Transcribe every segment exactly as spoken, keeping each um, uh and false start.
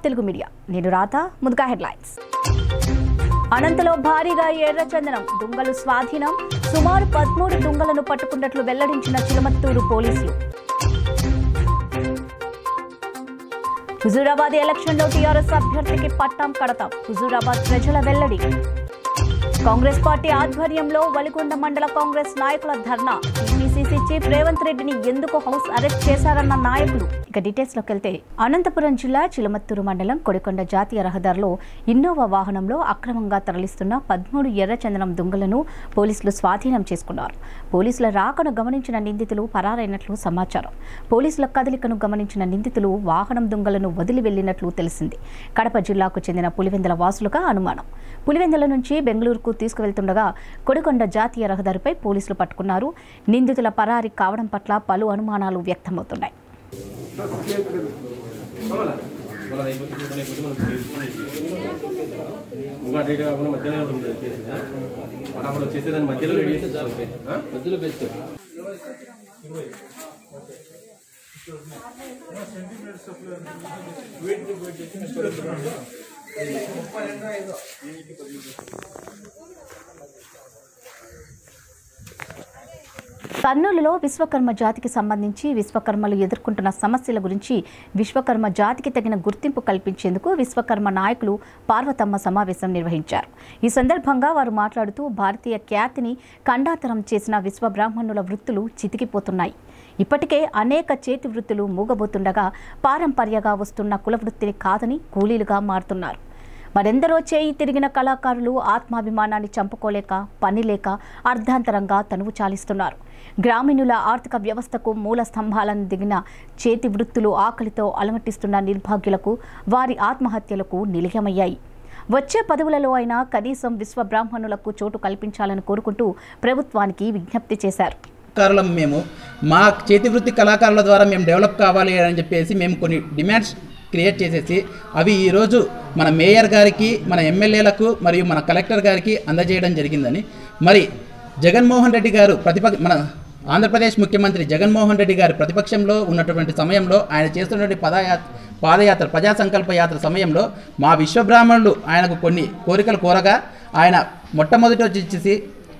Telugu media నేను రాత ముందుగా హెడ్లైన్స్. అనంతలో భారీగా ఎర్రచందనం దుంగలు స్వాధీనం. సుమారు పదమూడు దుంగలను పట్టుకున్నట్లు వెల్లడించిన చిలమత్తూరు పోలీసులు. హుజూరాబాద్ ఎలక్షన్లో టీఆర్ఎస్ అభ్యర్థికి పట్టం కడతాం. హుజూరాబాద్ ప్రజల వెల్లడి. కాంగ్రెస్ పార్టీ ఆధ్వర్యంలో వలిగొండ మండల కాంగ్రెస్ నాయకుల ధర్నా. టీపీసీసీ చీఫ్ రేవంత్ రెడ్డిని ఎందుకు హౌస్ అరెస్ట్ చేశారన్న నాయకులు. ఇక డీటెయిల్స్ లోకి వెళ్తే అనంతపురం జిల్లా చిలమత్తూరు మండలం కొడికొండ జాతీయ రహదారిలో ఇన్నోవా వాహనంలో అక్రమంగా తరలిస్తున్న పదమూడు ఎర్రచందనం దుంగలను పోలీసులు స్వాధీనం చేసుకున్నారు. పోలీసుల రాకను గమనించిన నిందితులు పరారైనట్లు సమాచారం. పోలీసుల కదలికను గమనించిన నిందితులు వాహనం దుంగలను వదిలి వెళ్లినట్లు తెలిసింది. కడప జిల్లాకు చెందిన పులివెందుల వాసులుగా అనుమానం. పులివెందుల నుంచి బెంగళూరుకు తీసుకువెళ్తుండగా కొడికొండ జాతీయ రహదారిపై పోలీసులు పట్టుకున్నారు. నిందితుల పరారీ కావడం పట్ల పలు అనుమానాలు వ్యక్తమవుతున్నాయి. కర్నూలులో విశ్వకర్మ జాతికి సంబంధించి విశ్వకర్మలు ఎదుర్కొంటున్న సమస్యల గురించి విశ్వకర్మ జాతికి తగిన గుర్తింపు కల్పించేందుకు విశ్వకర్మ నాయకులు పార్వతమ్మ సమావేశం నిర్వహించారు. ఈ సందర్భంగా వారు మాట్లాడుతూ భారతీయ ఖ్యాతిని ఖండాతరం చేసిన విశ్వబ్రాహ్మణుల వృత్తులు చితికిపోతున్నాయి. ఇప్పటికే అనేక చేతి వృత్తులు మూగబోతుండగా పారంపర్యంగా వస్తున్న కుల వృత్తిని కాదని కూలీలుగా మారుతున్నారు. మరెందరో చేయి తిరిగిన కళాకారులు ఆత్మాభిమానాన్ని చంపుకోలేక పని లేక అర్ధాంతరంగా తనువు చాలిస్తున్నారు. గ్రామీణుల ఆర్థిక వ్యవస్థకు మూల స్తంభాలను దిగిన చేతి వృత్తులు ఆకలితో అలమటిస్తున్న నిర్భాగ్యులకు వారి ఆత్మహత్యలకు నిలయమయ్యాయి. వచ్చే పదవులలో అయినా కనీసం విశ్వబ్రాహ్మణులకు చోటు కల్పించాలని కోరుకుంటూ ప్రభుత్వానికి విజ్ఞప్తి చేశారు. మేము మా చేతి వృత్తి కళాకారుల ద్వారా మేము డెవలప్ కావాలి అని చెప్పేసి మేము కొన్ని డిమాండ్స్ క్రియేట్ చేసేసి అవి ఈరోజు మన మేయర్ గారికి, మన ఎమ్మెల్యేలకు మరియు మన కలెక్టర్ గారికి అందజేయడం జరిగిందని, మరి జగన్మోహన్ రెడ్డి గారు ప్రతిపక్ష మన ఆంధ్రప్రదేశ్ ముఖ్యమంత్రి జగన్మోహన్ రెడ్డి గారు ప్రతిపక్షంలో ఉన్నటువంటి సమయంలో ఆయన చేస్తున్నటువంటి పదయాత్ర పాదయాత్ర ప్రజా సంకల్ప యాత్ర సమయంలో మా విశ్వబ్రాహ్మణులు ఆయనకు కొన్ని కోరికలు కోరగా ఆయన మొట్టమొదటి వచ్చేసి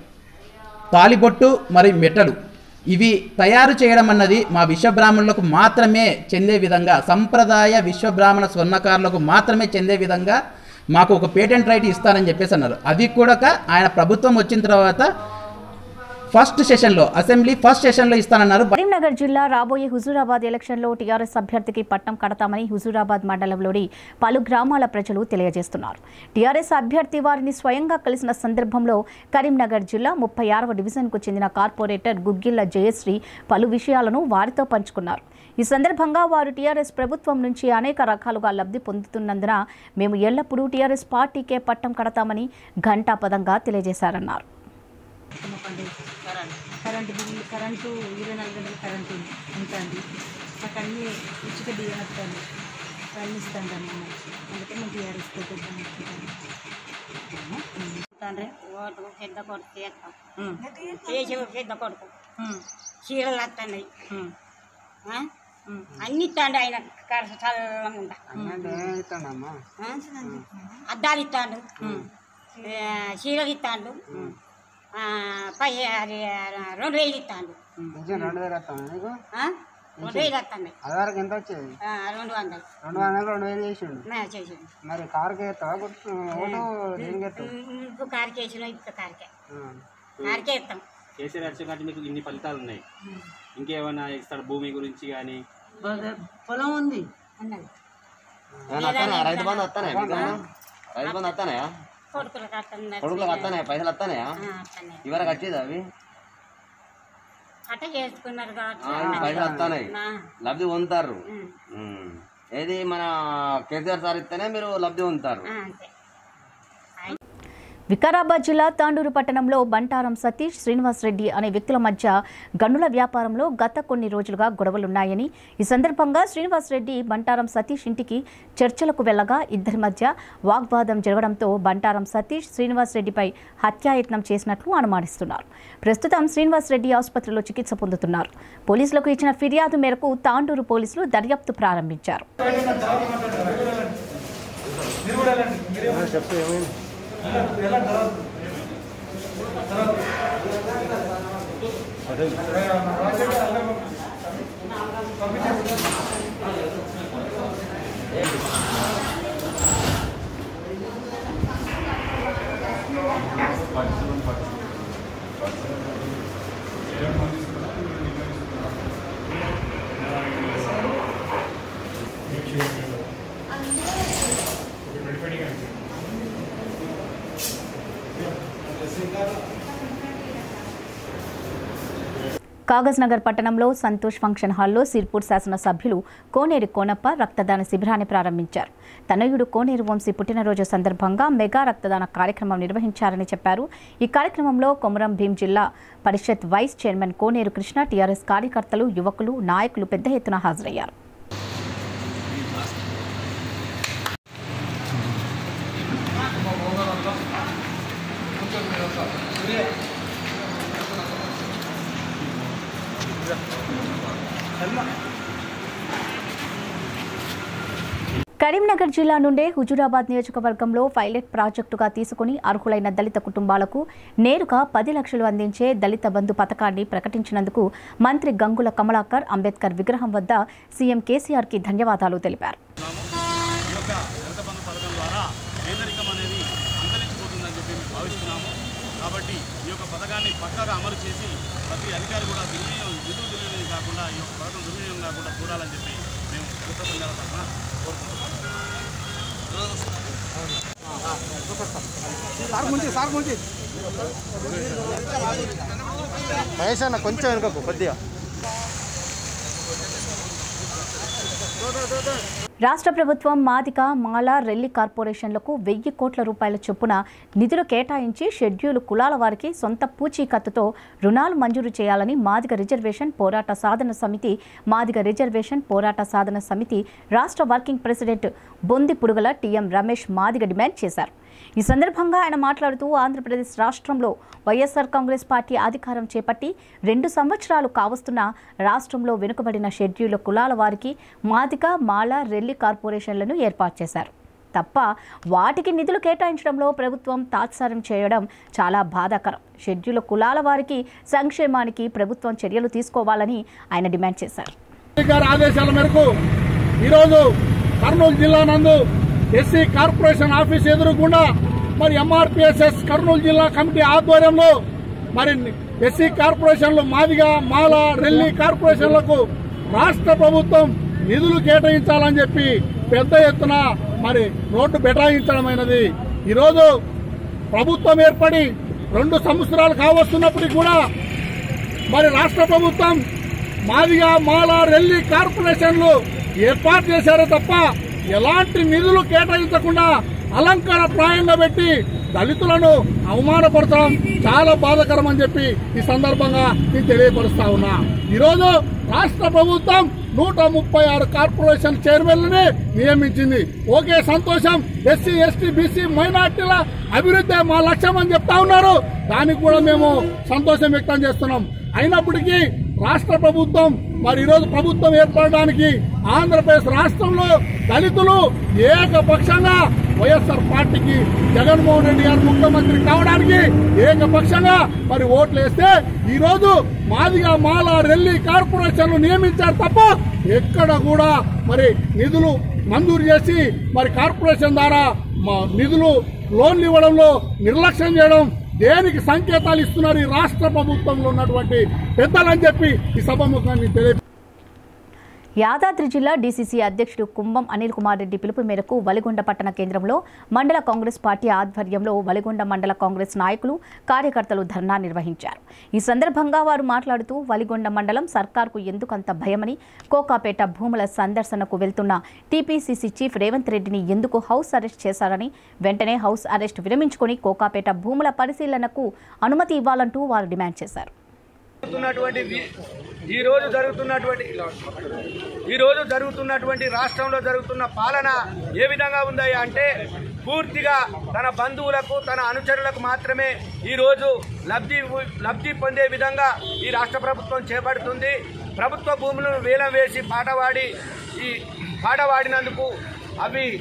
తాలిబొట్టు మరియు మెట్టలు ఇవి తయారు చేయడం అన్నది మా విశ్వబ్రాహ్మణులకు మాత్రమే చెందే విధంగా, సంప్రదాయ విశ్వబ్రాహ్మణ స్వర్ణకారులకు మాత్రమే చెందే విధంగా మాకు ఒక పేటెంట్ రైట్ ఇస్తానని చెప్పేసి అన్నారు. అది కూడా ఆయన ప్రభుత్వం వచ్చిన తర్వాత ఫస్ట్ సెషన్లో అసెంబ్లీ ఫస్ట్ సెషన్లో ఇస్తానన్నారు. కరీంనగర్ జిల్లా రాబోయే హుజూరాబాద్ ఎలక్షన్లో టీఆర్ఎస్ అభ్యర్థికి పట్టం కడతామని హుజూరాబాద్ మండలంలోని పలు గ్రామాల ప్రజలు తెలియజేస్తున్నారు. టీఆర్ఎస్ అభ్యర్థి వారిని స్వయంగా కలిసిన సందర్భంలో కరీంనగర్ జిల్లా ముప్పై ఆరవ డివిజన్కు చెందిన కార్పొరేటర్ గుగ్గిళ్ల జయశ్రీ పలు విషయాలను వారితో పంచుకున్నారు. ఈ సందర్భంగా వారు టీఆర్ఎస్ ప్రభుత్వం నుంచి అనేక రకాలుగా లబ్ధి పొందుతున్నందున మేము ఎల్లప్పుడూ టీఆర్ఎస్ పార్టీకే పట్టం కడతామని ఘంటాపదంగా తెలియజేశారన్నారు. కరెంటు బిల్లు కరెంటు ఇరవై నాలుగు గంటల కరెంటు ఉంటుంది. మాకు అన్నీ ఉచిత బియ్యం వస్తుంది, అన్నీ ఇస్తాను అన్న. అందుకే మేము టీఆర్ఎస్ తండ్రి ఓటు పెద్ద కొడుకు చేస్తాం, చేసే పెద్ద కొడుకు చీరలు వస్తున్నాయి, అన్ని ఇస్తాండి. ఆయన ఖర్చు చల్లగా అద్దాలు ఇస్తాడు, చీరలు ఇస్తాడు, పై అది రెండు వేలు ఇస్తాడు, రెండు వేలు వస్తున్నాయి, ఎంత వచ్చేది రెండు వందలు రెండు వందలు రెండు వేలు చేసిండు చేసిండు. మరి కారుకి ఎత్తావా ఓటు కారుకి వేసిన ఇప్పుడు కారుకే కారుకే ఇస్తాం. కేసీఆర్ వచ్చేకంటే మీకు ఇన్ని ఫలితాలు ఉన్నాయి, ఇంకేమైనా ఇస్తాడు భూమి గురించి కానీ? పొలం ఉంది అన్నది. రైతు బంధు వస్తానే రైతు బంధు వస్తానయా కొడుకులకు వస్తానయా పైసలు వస్తానయా ఇవరకు వచ్చేది అవి అట్ట చేసుకున్నారు పైసలు వస్తాయి లబ్ధి పొందుతారు. ఏది మన కేసీఆర్ సార్ ఇస్తేనే మీరు లబ్ధి పొందుతారు. వికారాబాద్ జిల్లా తాండూరు పట్టణంలో బంటారం సతీష్ శ్రీనివాస్ రెడ్డి అనే వ్యక్తుల మధ్య గనుల వ్యాపారంలో గత కొన్ని రోజులుగా గొడవలున్నాయని, ఈ సందర్భంగా శ్రీనివాస్ రెడ్డి బంటారం సతీష్ ఇంటికి చర్చలకు వెళ్లగా ఇద్దరి మధ్య వాగ్వాదం జరగడంతో బంటారం సతీష్ శ్రీనివాస్ రెడ్డిపై హత్యాయత్నం చేసినట్లు అనుమానిస్తున్నారు. ప్రస్తుతం శ్రీనివాస్ రెడ్డి ఆసుపత్రిలో చికిత్స పొందుతున్నారు. పోలీసులకు ఇచ్చిన ఫిర్యాదు మేరకు తాండూరు పోలీసులు దర్యాప్తు ప్రారంభించారు. చెప్పు ఏమైంది కాగజ్ నగర్ పట్టణంలో సంతోష్ ఫంక్షన్ హాల్లో సిర్పూర్ శాసన సభ్యులు కోనేరు కోనప్ప రక్తదాన శిబిరాన్ని ప్రారంభించారు. తనయుడు కోనేరు వంశీ పుట్టినరోజు సందర్భంగా మెగా రక్తదాన కార్యక్రమం నిర్వహించారని చెప్పారు. ఈ కార్యక్రమంలో కొమరం భీం జిల్లా పరిషత్ వైస్ చైర్మన్ కోనేరు కృష్ణ, టీఆర్ఎస్ కార్యకర్తలు, యువకులు, నాయకులు పెద్ద ఎత్తున హాజరయ్యారు. కరీంనగర్ జిల్లా నుండే హుజూరాబాద్ నియోజకవర్గంలో పైలట్ ప్రాజెక్టుగా తీసుకుని అర్హులైన దళిత కుటుంబాలకు నేరుగా పది లక్షలు అందించే దళిత బంధు పథకాన్ని ప్రకటించినందుకు మంత్రి గంగుల కమలాకర్ అంబేద్కర్ విగ్రహం వద్ద సీఎం కేసీఆర్ కి ధన్యవాదాలు తెలిపారు. కాబట్టి ఈ యొక్క పథకాన్ని పక్కాగా అమలు చేసి ప్రతి అధికారి కూడా దుర్వినియోగం నిధులు దుర్వినియోగం కాకుండా ఈ యొక్క పథకం దుర్వినియోగం కాకుండా చూడాలని చెప్పి మేము కృతజ్ఞతల తరఫున కోరుకుంటున్నాం. కొంచెం వెనుకకు కొద్దిగా రాష్ట్ర ప్రభుత్వం మాదిక, మాల, రెల్లి కార్పొరేషన్లకు వెయ్యి కోట్ల రూపాయల చొప్పున నిధులు కేటాయించి షెడ్యూలు కులాల వారికి సొంత పూచీకత్తుతో రుణాలు మంజూరు చేయాలని మాదిగ రిజర్వేషన్ పోరాట సాధన సమితి మాదిగ రిజర్వేషన్ పోరాట సాధన సమితి రాష్ట్ర వర్కింగ్ ప్రెసిడెంట్ బొంది పుడుగల టీఎం రమేష్ మాదిగ డిమాండ్ చేశారు. ఈ సందర్భంగా ఆయన మాట్లాడుతూ ఆంధ్రప్రదేశ్ రాష్ట్రంలో వైఎస్ఆర్ కాంగ్రెస్ పార్టీ అధికారం చేపట్టి రెండు సంవత్సరాలు కావస్తున్న రాష్ట్రంలో వెనుకబడిన షెడ్యూల్ కులాల వారికి మాదిక, మాల, రెల్లి కార్పొరేషన్లను ఏర్పాటు చేశారు తప్ప వాటికి నిధులు కేటాయించడంలో ప్రభుత్వం తాత్సారం చేయడం చాలా బాధాకరం. షెడ్యూల్ కులాల వారికి సంక్షేమానికి ప్రభుత్వం చర్యలు తీసుకోవాలని ఆయన డిమాండ్ చేశారు. ఆదేశాల మేరకు ఈరోజు కర్నూలు జిల్లా నందు ఎస్సీ కార్పొరేషన్ ఆఫీస్ ఎదురుగుండా మరి ఎంఆర్పిఎస్ఎస్ కర్నూలు జిల్లా కమిటీ ఆధ్వర్యంలో మరి ఎస్సీ కార్పొరేషన్లు మాదిగ, మాల, రెల్లి కార్పొరేషన్లకు రాష్ట్ర ప్రభుత్వం నిధులు కేటాయించాలని చెప్పి పెద్ద ఎత్తున మరి రోడ్డు బెటాయించడమైనది. ఈరోజు ప్రభుత్వం ఏర్పడి రెండు సంవత్సరాలు కావస్తున్నప్పటికీ కూడా మరి రాష్ట్ర ప్రభుత్వం మాదిగ, మాల, రెల్లి కార్పొరేషన్లు ఏర్పాటు చేశారే తప్ప ఎలాంటి నిధులు కేటాయించకుండా అలంకార ప్రాయంగా పెట్టి దళితులను అవమానపరచడం చాలా బాధాకరం అని చెప్పి ఈ సందర్భంగా నేను తెలియపరుస్తా ఉన్నా. ఈరోజు రాష్ట్ర ప్రభుత్వం నూట ముప్పై ఆరు కార్పొరేషన్ చైర్మన్లని నియమించింది. ఓకే, సంతోషం. ఎస్సీ, ఎస్టీ, బీసీ, మైనార్టీల అభివృద్ధి మా లక్ష్యం అని చెప్తా ఉన్నారు. దానికి కూడా మేము సంతోషం వ్యక్తం చేస్తున్నాం. అయినప్పటికీ రాష్ట్ర ప్రభుత్వం మరి ఈరోజు ప్రభుత్వం ఏర్పడడానికి ఆంధ్రప్రదేశ్ రాష్ట్రంలో దళితులు ఏకపక్షంగా వైఎస్ఆర్ పార్టీకి జగన్మోహన్ రెడ్డి గారు ముఖ్యమంత్రి కావడానికి ఏకపక్షంగా మరి ఓట్లు వేస్తే ఈరోజు మాదిగ, మాల, రెల్లి కార్పొరేషన్లు నియమించారు తప్ప ఎక్కడ కూడా మరి నిధులు మంజూరు చేసి మరి కార్పొరేషన్ ద్వారా నిధులు లోన్లు ఇవ్వడంలో నిర్లక్ష్యం చేయడం దేనికి సంకేతాలు ఇస్తున్నారు ఈ రాష్ట్ర ప్రభుత్వంలో ఉన్నటువంటి పెద్దలని చెప్పి ఈ సభాముఖాన్ని తెలియ. యాదాద్రి జిల్లా డీసీసీ అధ్యక్షుడు కుంభం అనిల్ కుమార్ రెడ్డి పిలుపు మేరకు వలిగొండ పట్టణ కేంద్రంలో మండల కాంగ్రెస్ పార్టీ ఆధ్వర్యంలో వలిగొండ మండల కాంగ్రెస్ నాయకులు, కార్యకర్తలు ధర్నా నిర్వహించారు. ఈ సందర్భంగా వారు మాట్లాడుతూ వలిగొండ మండలం సర్కార్కు ఎందుకంత భయమని, కోకాపేట భూముల సందర్శనకు వెళ్తున్న టీపీసీసీ చీఫ్ రేవంత్ రెడ్డిని ఎందుకు హౌస్ అరెస్ట్ చేశారని, వెంటనే హౌస్ అరెస్ట్ విరమించుకుని కోకాపేట భూముల పరిశీలనకు అనుమతి ఇవ్వాలంటూ వారు డిమాండ్ చేశారు. ఈరోజు జరుగుతున్నటువంటి ఈరోజు జరుగుతున్నటువంటి రాష్ట్రంలో జరుగుతున్న పాలన ఏ విధంగా ఉంది అంటే పూర్తిగా తన బంధువులకు, తన అనుచరులకు మాత్రమే ఈరోజు లబ్ధి లబ్ధి పొందే విధంగా ఈ రాష్ట్ర ప్రభుత్వం చేపడుతుంది. ప్రభుత్వ భూములను వేలం వేసి పాటవాడి ఈ పాట వాడినందుకు అవి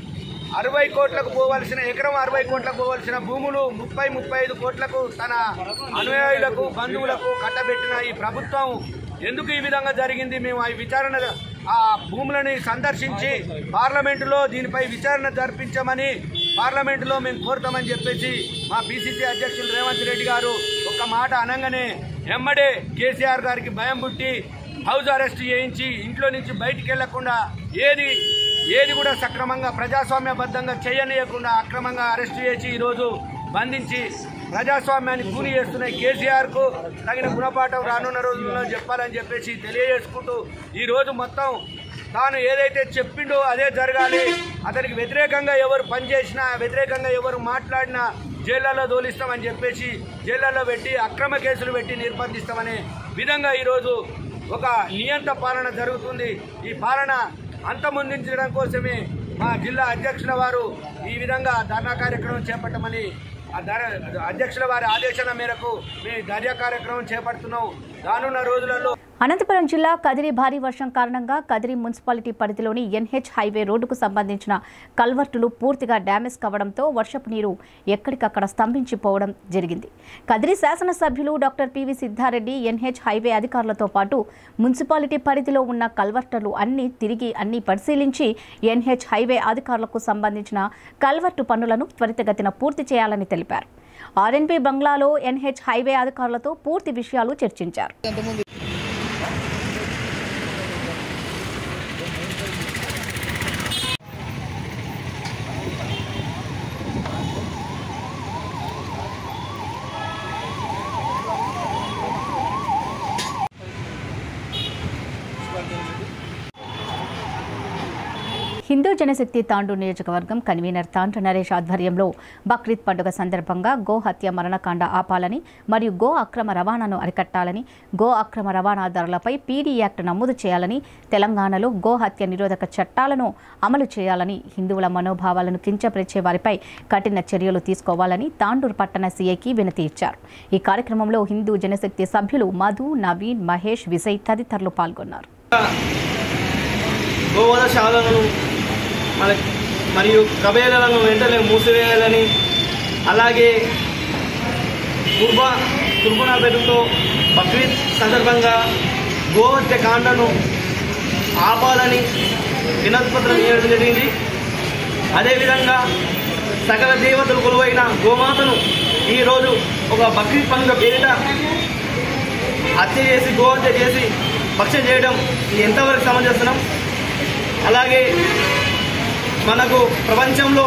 అరవై కోట్లకు పోవలసిన ఎకరం అరవై కోట్లకు పోవలసిన భూములు ముప్పై ముప్పై ఐదు కోట్లకు తన అనుయాయులకు బంధువులకు కట్టబెట్టిన ఈ ప్రభుత్వం ఎందుకు ఈ విధంగా జరిగింది? మేము ఆ విచారణ ఆ భూములని సందర్శించి పార్లమెంటులో దీనిపై విచారణ జరిపించమని పార్లమెంటులో మేము కోరుతామని చెప్పేసి మా పిసిసి అధ్యక్షులు రేవంత్ రెడ్డి గారు ఒక మాట అనగానే ఎమ్మడే కేసీఆర్ గారికి భయం పుట్టి హౌస్ అరెస్ట్ చేయించి ఇంట్లో నుంచి బయటికి వెళ్లకుండా ఏది ఏది కూడా సక్రమంగా ప్రజాస్వామ్యబద్ధంగా చేయనీయకుండా అక్రమంగా అరెస్ట్ చేసి ఈరోజు బంధించి ప్రజాస్వామ్యాన్ని కూని చేస్తున్న కేసీఆర్కు తగిన గుణపాఠం రానున్న రోజుల్లో చెప్పాలని చెప్పేసి తెలియజేసుకుంటూ ఈరోజు మొత్తం తాను ఏదైతే చెప్పిండో అదే జరగాలి, అతనికి వ్యతిరేకంగా ఎవరు పనిచేసినా వ్యతిరేకంగా ఎవరు మాట్లాడినా జైళ్లలో దోలిస్తామని చెప్పేసి జైళ్లలో పెట్టి అక్రమ కేసులు పెట్టి నిర్బంధిస్తామనే విధంగా ఈరోజు ఒక నియంత పాలన జరుగుతుంది. ఈ పాలన అంతమొందించడం కోసమే మా జిల్లా అధ్యక్షుల వారు ఈ విధంగా ధర్నా కార్యక్రమం చేపట్టమని అధ్యక్షుల వారి ఆదేశాల మేరకు మేము ధర్నా కార్యక్రమం చేపడుతున్నాం. రానున్న రోజులలో అనంతపురం జిల్లా కదిరి భారీ వర్షం కారణంగా కదిరి మున్సిపాలిటీ పరిధిలోని ఎన్హెచ్ హైవే రోడ్డుకు సంబంధించిన కల్వర్టులు పూర్తిగా డ్యామేజ్ కావడంతో వర్షపు నీరు ఎక్కడికక్కడ స్తంభించిపోవడం జరిగింది. కదిరి శాసనసభ్యులు doctor PV Siddareddy NH highway అధికారులతో పాటు మున్సిపాలిటీ పరిధిలో ఉన్న కల్వర్టులు అన్ని తిరిగి అన్ని పరిశీలించి ఎన్హెచ్ హైవే అధికారులకు సంబంధించిన కల్వర్టు పనులను త్వరితగతిన పూర్తి చేయాలని తెలిపారు. ఆర్ఎన్బి బంగ్లాలో ఎన్హెచ్ హైవే అధికారులతో పూర్తి విషయాలు చర్చించారు. హిందూ జనశక్తి తాండూరు నియోజకవర్గం కన్వీనర్ తాండ్ర నరేష్ ఆధ్వర్యంలో బక్రీద్ పండుగ సందర్భంగా గో హత్య మరణకాండ ఆపాలని మరియు గో అక్రమ రవాణాను అరికట్టాలని, గో అక్రమ రవాణాదారులపై పీడీ యాక్ట్ నమోదు చేయాలని, తెలంగాణలో గో హత్య నిరోధక చట్టాలను అమలు చేయాలని, హిందువుల మనోభావాలను కించపరిచే వారిపై కఠిన చర్యలు తీసుకోవాలని తాండూరు పట్టణ సీఐకి వినతి ఇచ్చారు. ఈ కార్యక్రమంలో హిందూ జనశక్తి సభ్యులు మధు, నవీన్, మహేష్, విజయ్ తదితరులు పాల్గొన్నారు. గోవధశాలను మన మరియు కబేలను వెంటనే మూసివేయాలని, అలాగే కుర్బా కుర్బనా పేరుతో బక్రీద్ సందర్భంగా గోహత్య కాండను ఆపాలని వినతిపత్రం ఇవ్వడం జరిగింది. అదేవిధంగా సకల దేవతలు కొలువైన గోమాతను ఈరోజు ఒక బక్రీద్ పండుగ పేరిట హత్య చేసి గోహత్య చేసి భక్ష్యం చేయడం ఇది ఎంతవరకు సమంజసం? అలాగే మనకు ప్రపంచంలో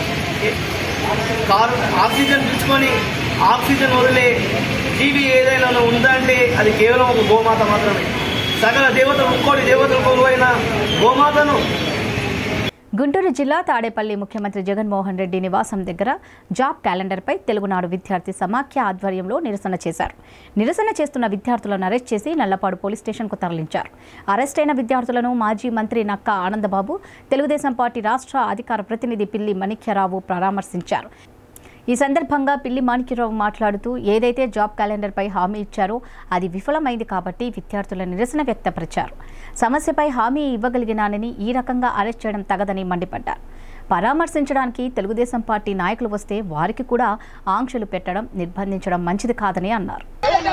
కార్ ఆక్సిజన్ పీల్చుకొని ఆక్సిజన్ వదిలే జీవి ఏదైనా ఉందంటే అది కేవలం ఒక గోమాత మాత్రమే. సకల దేవతలు ముక్కోటి దేవతలు కొలువైన గోమాతను గుంటూరు జిల్లా తాడేపల్లి ముఖ్యమంత్రి జగన్మోహన్ రెడ్డి నివాసం దగ్గర జాబ్ క్యాలెండర్పై తెలుగునాడు విద్యార్థి సమాఖ్య ఆధ్వర్యంలో నిరసన చేశారు. నిరసన చేస్తున్న విద్యార్థులను అరెస్ట్ చేసి నల్లపాడు పోలీస్ స్టేషన్కు తరలించారు. అరెస్ట్ అయిన విద్యార్థులను మాజీ మంత్రి నక్కా ఆనందబాబు, తెలుగుదేశం పార్టీ రాష్ట్ర అధికార ప్రతినిధి పిల్లి మాణిక్యరావు పరామర్శించారు. ఈ సందర్భంగా పిల్లి మాణిక్యరావు మాట్లాడుతూ ఏదైతే జాబ్ క్యాలెండర్పై హామీ ఇచ్చారో అది విఫలమైంది కాబట్టి విద్యార్థుల నిరసన వ్యక్తపరిచారు. సమస్యపై హామీ ఇవ్వగలిగినానని ఈ రకంగా అరెస్ట్ చేయడం తగదని మండిపడ్డారు. పరామర్శించడానికి తెలుగుదేశం పార్టీ నాయకులు వస్తే వారికి కూడా ఆంక్షలు పెట్టడం, నిర్బంధించడం మంచిది కాదని అన్నారు.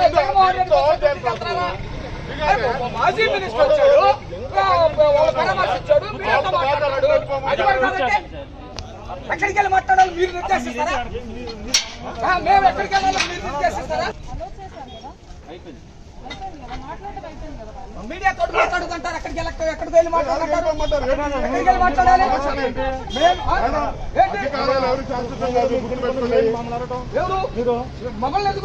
ఎక్కడికి వెళ్ళి మాట్లాడాలి మీరు నిర్దేశిస్తారా? మేము ఎక్కడికి వెళ్ళాలి మీరు నిర్దేశిస్తారా? మీడియా తోటి మాట్లాడుకుంటారు. ఎక్కడికి వెళ్ళి ఎక్కడికి వెళ్ళి మాట్లాడుకుంటారు? ఎక్కడికి వెళ్ళి మాట్లాడాలి? ఎవరు మమ్మల్ని ఎందుకు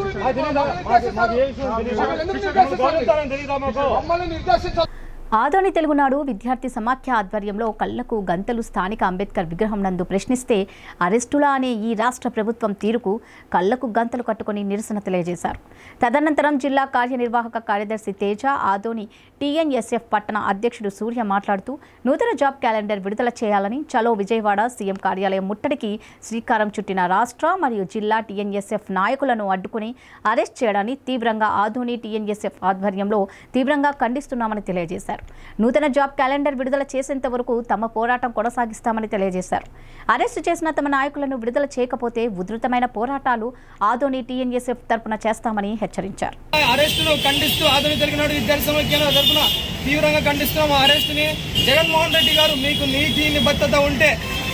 మమ్మల్ని నిర్దేశించారు? ఆదోని తెలుగునాడు విద్యార్థి సమాఖ్య ఆధ్వర్యంలో కళ్లకు గంతలు స్థానిక అంబేద్కర్ విగ్రహం నందు ప్రశ్నిస్తే అరెస్టులా అనే ఈ రాష్ట్ర ప్రభుత్వం తీరుకు కళ్లకు గంతలు కట్టుకుని నిరసన తెలియజేశారు. తదనంతరం జిల్లా కార్యనిర్వాహక కార్యదర్శి తేజ, ఆదోని టీఎన్ఎస్ఎఫ్ పట్టణ అధ్యక్షుడు సూర్య మాట్లాడుతూ నూతన జాబ్ క్యాలెండర్ విడుదల చేయాలని, చలో విజయవాడ సీఎం కార్యాలయం ముట్టడికి శ్రీకారం చుట్టిన రాష్ట్ర మరియు జిల్లా టీఎన్ఎస్ఎఫ్ నాయకులను అడ్డుకుని అరెస్ట్ చేయడాన్ని తీవ్రంగా ఆదోని టీఎన్ఎస్ఎఫ్ ఆధ్వర్యంలో తీవ్రంగా ఖండిస్తున్నామని తెలియజేశారు. నూతన జాబ్ క్యాలెండర్ విడుదల చేసేంత వరకు తమ పోరాటం కొనసాగిస్తామని తెలియజేశారు. అరెస్టు చేసిన తమ నాయకులను విడుదల చేయకపోతే ఉధృతమైన పోరాటాలు ఆదోని టీఎన్ఎస్ఎఫ్ తరపున చేస్తామని హెచ్చరించారు. అరెస్టును ఖండిస్తూ ఆదోని తెలిగినాడు విద్యార్థి సమైక్య తరపున తీవ్రంగా ఖండిస్తున్నాం. అరెస్టుని జగన్మోహన్ రెడ్డి గారు మీకు నీతి నిబద్ధత ఉంటే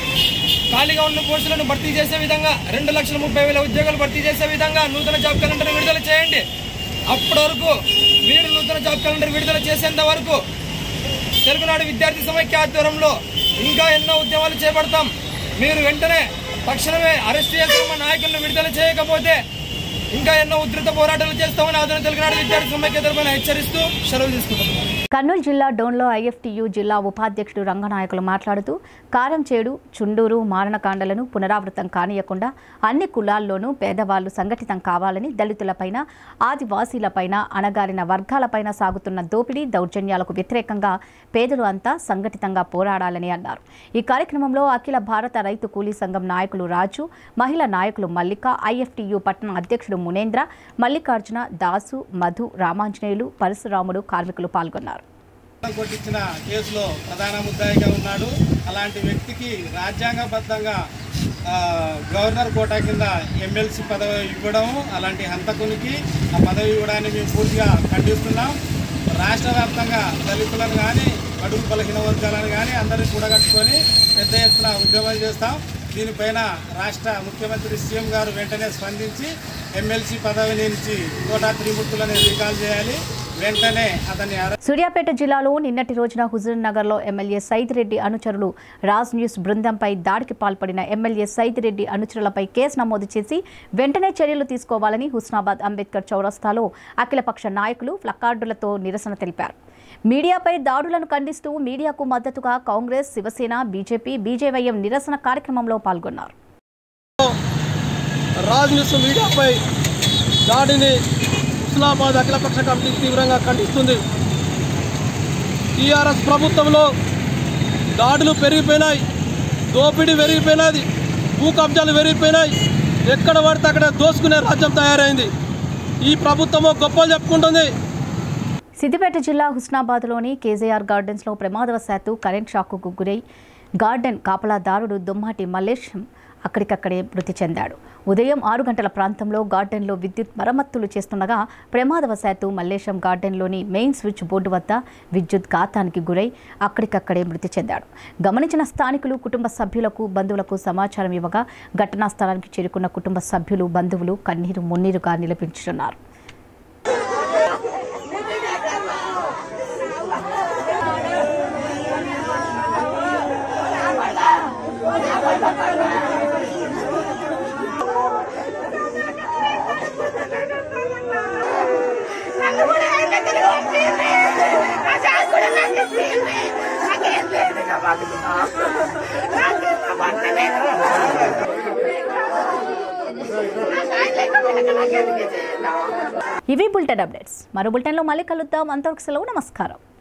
ఖాళీగా ఉన్న పోస్టులను భర్తీ చేసే విధంగా రెండు లక్షల ముప్పై వేల ఉద్యోగాలు భర్తీ చేసే విధంగా నూతన జాబ్ క్యాలెండర్ విడుదల చేయండి. అప్పటి వరకు మీరు నూతన జాబ్ క్యాలెండర్ విడుదల చేసేంత వరకు తెలుగునాడు విద్యార్థి సమైక్య ఆధ్వర్యంలో ఇంకా ఎన్నో ఉద్యమాలు చేపడతాం. మీరు వెంటనే తక్షణమే అరెస్ట్ చేసిన మా నాయకులను విడుదల చేయకపోతే ఇంకా ఎన్నో ఉధృత పోరాటాలు చేస్తామని ఆదోని తెలుగునాడు విద్యార్థి సమైక్య తరపున హెచ్చరిస్తూ సెలవు తీసుకుంటున్నాం. కర్నూలు జిల్లా డోన్లో ఐఎఫ్టీయూ జిల్లా ఉపాధ్యక్షుడు రంగనాయకులు మాట్లాడుతూ కారంచేడు, చుండూరు మారణకాండలను పునరావృతం కానియకుండా అన్ని కులాల్లోనూ పేదవాళ్లు సంఘటితం కావాలని, దళితులపైన, ఆదివాసీలపైన, అణగారిన వర్గాలపైన సాగుతున్న దోపిడీ దౌర్జన్యాలకు వ్యతిరేకంగా పేదలు అంతా సంఘటితంగా పోరాడాలని అన్నారు. ఈ కార్యక్రమంలో అఖిల భారత రైతు కూలీ సంఘం నాయకులు రాజు, మహిళా నాయకులు మల్లిక, ఐఎఫ్టీయూ పట్టణ అధ్యక్షుడు మునేంద్ర, మల్లికార్జున, దాసు, మధు, రామాంజనేయులు, పరశురాముడు కార్మికులు పాల్గొన్నారు. కొట్టించిన కేసులో ప్రధాన ముద్దాయిగా ఉన్నాడు. అలాంటి వ్యక్తికి రాజ్యాంగబద్ధంగా గవర్నర్ కోటా కింద ఎమ్మెల్సీ పదవి ఇవ్వడం, అలాంటి హంతకునికి ఆ పదవి ఇవ్వడాన్ని మేము పూర్తిగా ఖండిస్తున్నాం. రాష్ట్ర వ్యాప్తంగా దళితులను కానీ, బడుగు బలహీన వర్గాలను కానీ అందరినీ కూడగట్టుకొని పెద్ద ఎత్తున ఉద్యమం చేస్తాం. దీనిపైన రాష్ట్ర ముఖ్యమంత్రి సీఎం గారు వెంటనే స్పందించి ఎమ్మెల్సీ పదవి నుంచి కోటా త్రిమూర్తులను రికాల్ చేయాలి. వెంటనే అతన్ని. సూర్యాపేట జిల్లాలో నిన్నటి రోజున హుజూర్ నగర్లో ఎమ్మెల్యే సైదిరెడ్డి అనుచరులు రాజ్ న్యూస్ బృందంపై దాడికి పాల్పడిన ఎమ్మెల్యే సైదిరెడ్డి అనుచరులపై కేసు నమోదు చేసి వెంటనే చర్యలు తీసుకోవాలని హుస్నాబాద్ అంబేద్కర్ చౌరస్తాలో అఖిలపక్ష నాయకులు ప్లకార్డులతో నిరసన తెలిపారు. మీడియాపై దాడులను ఖండిస్తూ మీడియాకు మద్దతుగా కాంగ్రెస్, శివసేన, బీజేపీ, బీజేవైఎం నిరసన కార్యక్రమంలో పాల్గొన్నారు. రాజ్ న్యూస్ మీడియాపై దాడిని హుస్నాబాద్ అఖిలపక్ష కమిటీ తీవ్రంగా ఖండిస్తుంది. టీఆర్ఎస్ ప్రభుత్వంలో దాడులు పెరిగిపోయినాయి, దోపిడీ పెరిగిపోయినది, భూ కబ్జాలు పెరిగిపోయినాయి. ఎక్కడ పడితే అక్కడ దోసుకునే రాజ్యం తయారైంది. ఈ ప్రభుత్వము గొప్పలు చెప్పుకుంటుంది. సిద్దిపేట జిల్లా హుస్నాబాద్లోని కేజీఆర్ గార్డెన్స్లో ప్రమాదవశాత్తు కరెంట్ షాకుకు గురై గార్డెన్ కాపలాదారుడు దుమ్మాటి మల్లేశం అక్కడికక్కడే మృతి చెందాడు. ఉదయం ఆరు గంటల ప్రాంతంలో గార్డెన్లో విద్యుత్ మరమ్మతులు చేస్తుండగా ప్రమాదవశాత్తు మల్లేశం గార్డెన్లోని మెయిన్ స్విచ్ బోర్డు వద్ద విద్యుత్ ఘాతానికి గురై అక్కడికక్కడే మృతి చెందాడు. గమనించిన స్థానికులు కుటుంబ సభ్యులకు, బంధువులకు సమాచారం ఇవ్వగా ఘటనా స్థలానికి చేరుకున్న కుటుంబ సభ్యులు, బంధువులు కన్నీరు మున్నీరుగా నిలిపించుతున్నారు. ఇవి బులెటిన్ అప్డేట్స్. మరో బులెటిన్లో మళ్ళీ కలుద్దాం. అంతవరకు సెలవు. నమస్కారం.